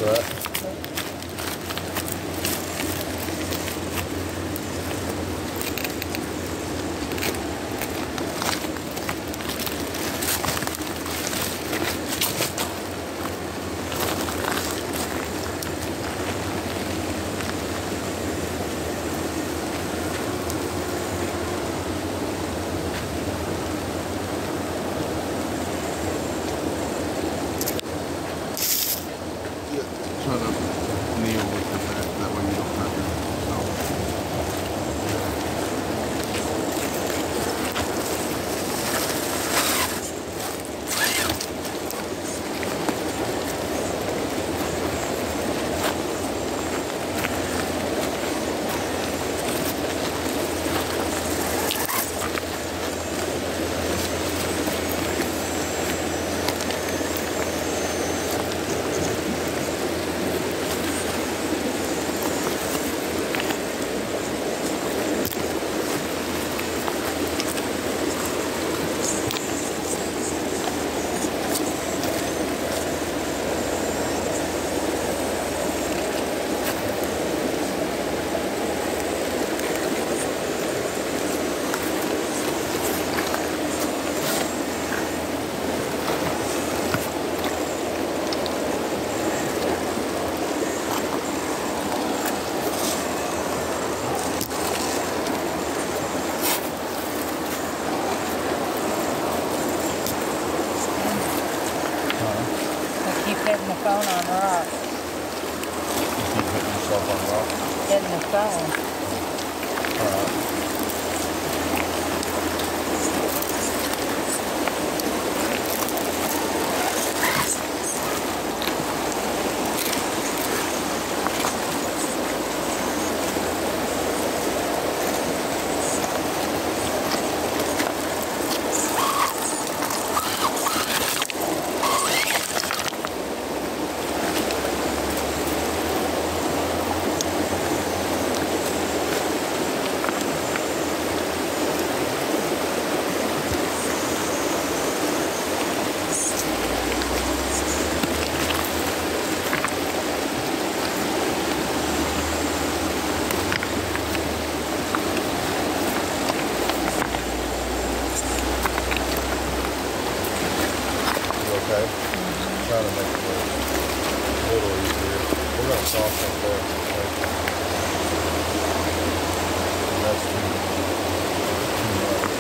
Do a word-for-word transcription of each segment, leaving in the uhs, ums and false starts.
for that. Try to kneel with the back, that way you don't have yourself. Hitting the phone on rock. You keep hitting yourself on rock. Hitting the phone. Alright. Okay. Mm-hmm. Trying to make it a little easier. We're going to soften it there. Okay. That's too, too much.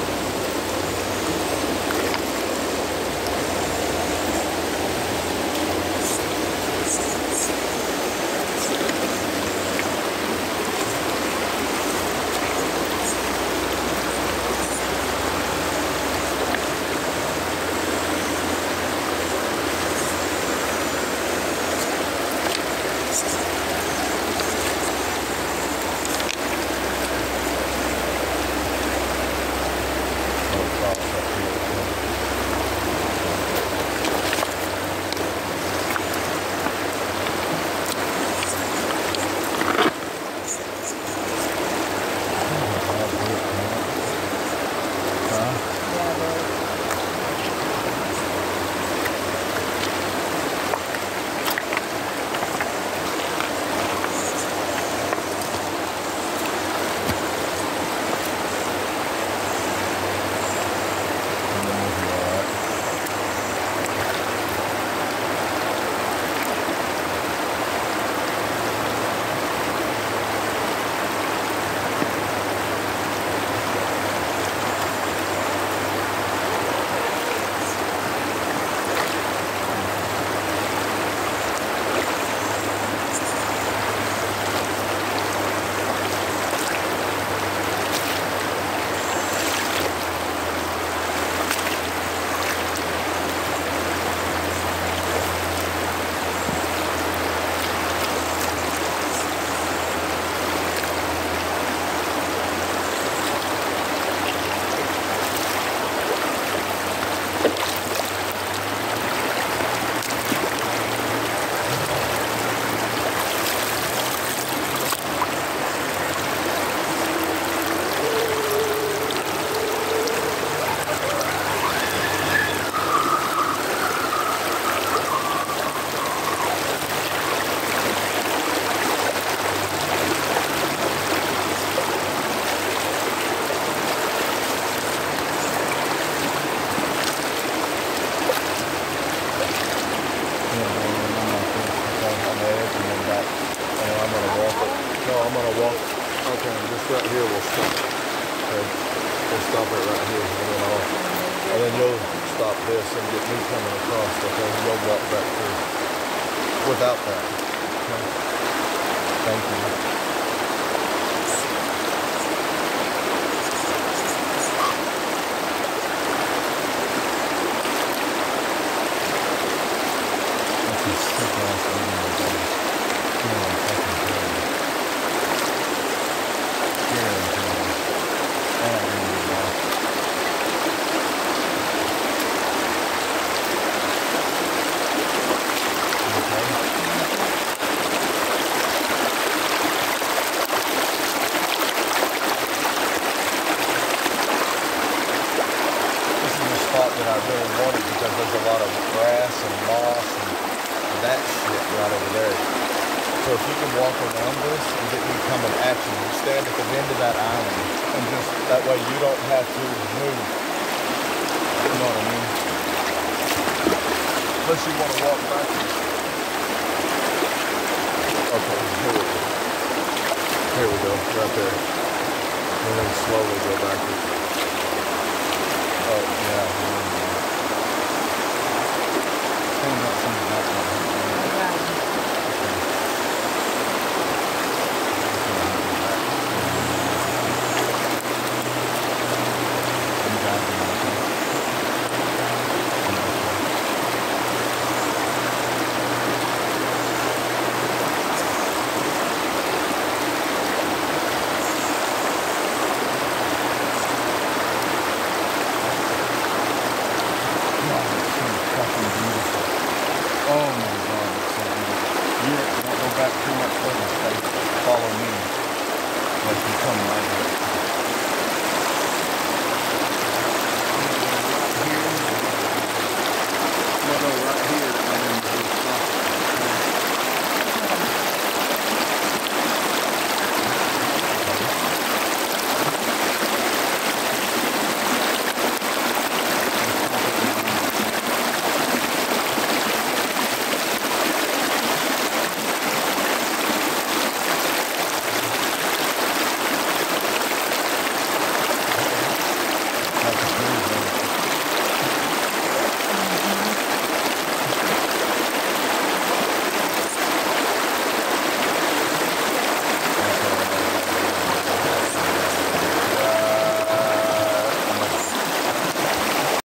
stop it right here, and then I'll, and then you'll stop this and get me coming across, okay? You'll walk back through without that, okay? Thank you. That's a sick ass video, guys. Yeah, I'm fucking kidding. Yeah, I'm kidding. I don't really know. Spot that I really wanted because there's a lot of grass and moss and that shit right over there. So if you can walk around this and get me coming at you, you stand at the end of that island and just that way you don't have to move. You know what I mean? Unless you want to walk backwards. Okay, here we go. Here we go, right there. And then slowly go backwards. Oh, yeah.